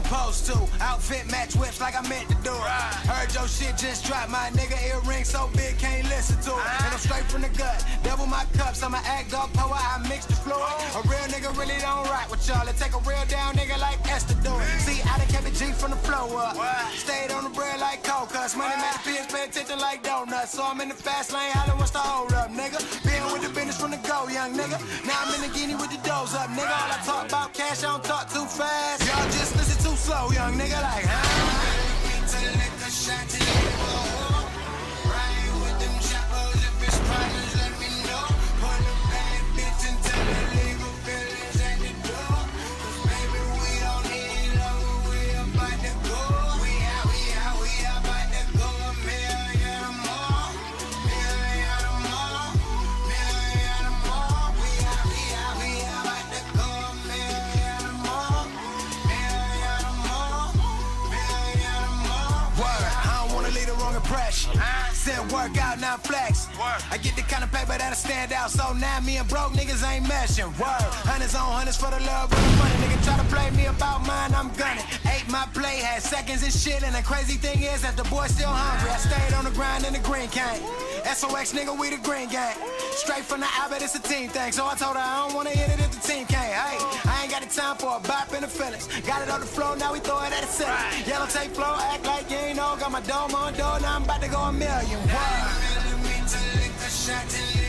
supposed to. Outfit match whips like I meant to do it. Heard your shit just dropped, my nigga. Earring so big, can't listen to it. And I'm straight from the gut. Double my cups, I'ma act dog power, I mix the fluid. A real nigga really don't rock with y'all. It take a real down nigga like Esther do it. See, I done kept a G from the flow up. Stayed on the bread like cold cuts. Money make the pills pay attention like donuts. So I'm in the fast lane, hollering what's the hold up, nigga. Been with the business from the go, young nigga. Now I'm in the guinea with the doors up, nigga. All I talk about cash, I don't talk too fast. Y'all just listen too slow, young nigga. Like, Send work out, now flex. I get the kind of paper that'll stand out. So now me and broke niggas ain't meshing. Word. Hundreds on hundreds for the love of the money. Nigga try to play me about mine, I'm gunning. Ate my play, had seconds and shit. And the crazy thing is that the boy still hungry. I stayed on the grind in the green cane. SOX nigga, we the green gang. Straight from the Albert, it's a team thing. So I told her I don't wanna hit it if the team can't. Hey, I ain't got the time for a bop in the feelings. Got it on the floor, now we throw it at the ceiling. Yellow tape flow, act like you ain't know. Got my dome on door, now I'm about to go a million. Wow.